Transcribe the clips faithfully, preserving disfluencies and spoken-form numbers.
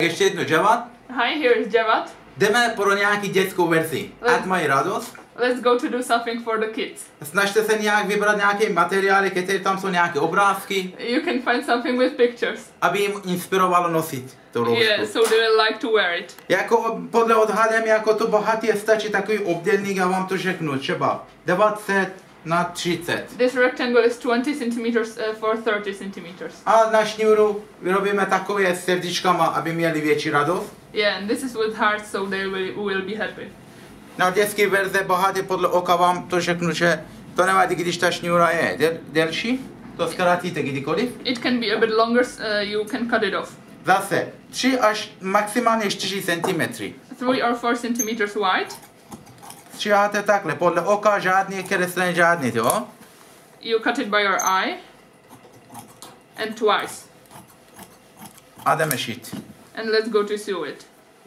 Ještě jedno, Javad. Hi, here is Javad. Jdeme pro nějaký dětskou verzi. Ať mají radost. Let's go to do something for the kids. Snažte se nějak vybrat nějaké materiály, které tam jsou nějaké obrázky. You can find something with pictures. Aby jim inspirovalo nosit tu roušku. Yeah, so they will like to wear it. Jako podle odhadem, jako to bohatě stačí takový obdélník, já vám to řeknu, třeba dvacet na třicet. This rectangle is twenty centimeters uh, for thirty centimeters. A na šňůru vyrobíme takové srdíčkama, aby měli větší radost. Yeah, and this is with hearts, so they will, will be happy. Na dětské verze bohatě podle oka vám to řeknu, že to nevadí, když ta šňůra je del, delší, to zkrátíte kdykoliv. It can be a bit longer, uh, you can cut it off. Zase tři až maximálně čtyři centimetry. three or four centimeters wide. Stříháte takhle, podle oka žádný kreslení, žádný, jo? You cut it by your eye. And twice. A jdeme šít. And let's go to sew it.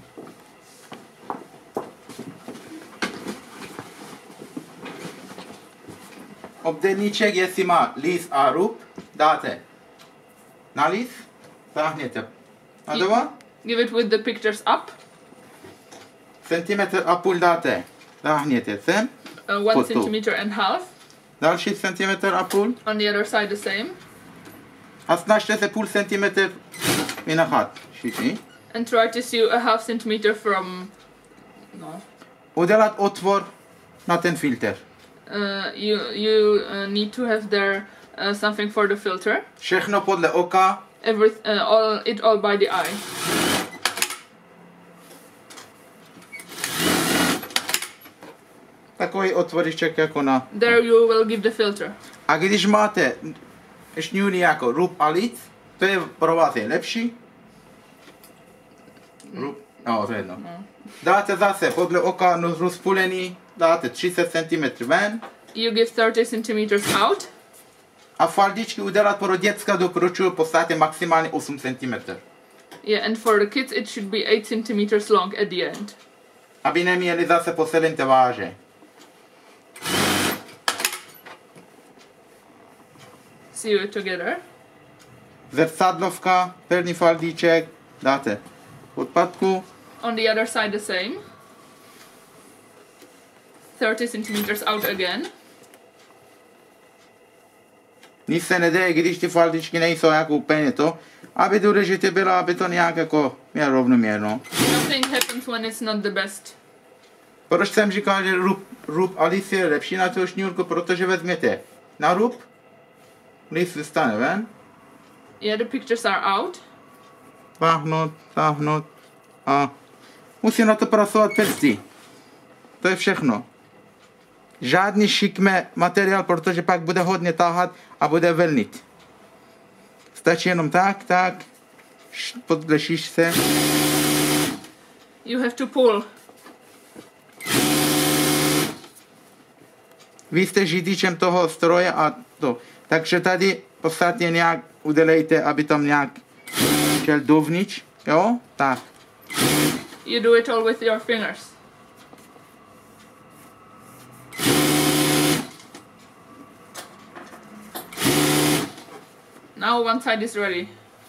Obdélníček, jestli má líz a rub, dáte na líz, záhněte na dova. Give it with the pictures up. Centimetr a půl dáte, záhněte sem. Uh, one centimeter and half. Další centimetr a půl. On the other side the same. A snažte se půl centimetr vynechat všichni. And try to sew a half centimeter from... No. Udělat otvor na ten filtr. Uh, you you uh, need to have there uh, something for the filter. Všechno podle oka. Every uh, all it all by the eye. Takový otvoriček jako na... There you will give the filter. A když máte šňůry jako rub a líc, to je pro vás je lepší. Rub, no, to je jedno. No. Dáte zase podle oka rozpůlený, dáte třicet centimetrů ven. You give thirty centimeters out. A faldičky udělat pro děcka doporučuji v podstatě maximálně osm centimetrů. Yeah, and for the kids it should be eight centimeters long at the end. Aby neměli zase po celém té váže. Sew it together. Zrcadlovka, první faldíček, dáte podpadku. On the other side the same. thirty centimeters out again. Nic se neděje, když ty faldičky nejsou jako úplně to, aby důležité bylo, aby to nějak jako měl rovnoměrno. Nothing happens when it's not the best. Proč jsem říkal, že rub, rub a líc je lepší na tu šňůrku, protože vezměte na rub, líc vystane ven. Yeah, the pictures are out. Váhnout, táhnout a musí na to pracovat prsty. To je všechno. Žádný šikme materiál, protože pak bude hodně táhat a bude vlnit. Stačí jenom tak, tak, podle šíšce. You have to pull. Vy jste řidičem toho stroje a to. Takže tady podstatně nějak udělejte, aby tam nějak šel dovnitř, jo? Tak. You do it all with your fingers. Now one side is ready.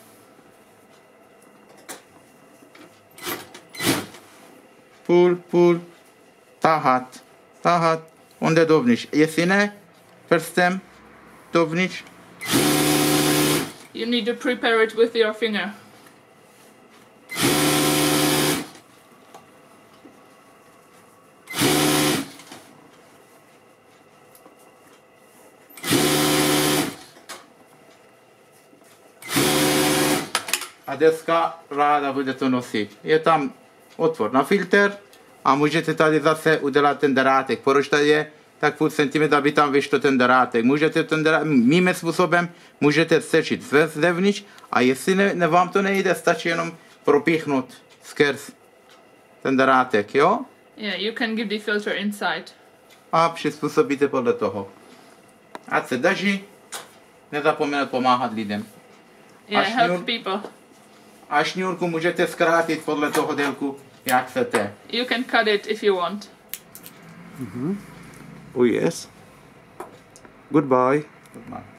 Půl, půl, tahat, tahat, on jde dovnitř. Jestli ne, prstem dovnitř. You need to prepare it with your finger. A deska ráda bude to nosit. Je tam otvor na filtr a můžete tady zase udělat ten drátek. Proč tady je tak půl centimetr, aby tam vyšlo ten drátek. Můžete ten drátek, mým způsobem můžete strčit zevnitř a jestli ne, ne, vám to nejde, stačí jenom propíchnout skrz ten drátek, jo? Yeah, you can give the filter inside. A přizpůsobíte podle toho. Ať se daří, nezapomeňte pomáhat lidem. Yeah, help people. A šňůrku můžete zkrátit podle toho délku, jak chcete. You can cut it if you want. Mm-hmm. Oh yes. Goodbye. Goodbye.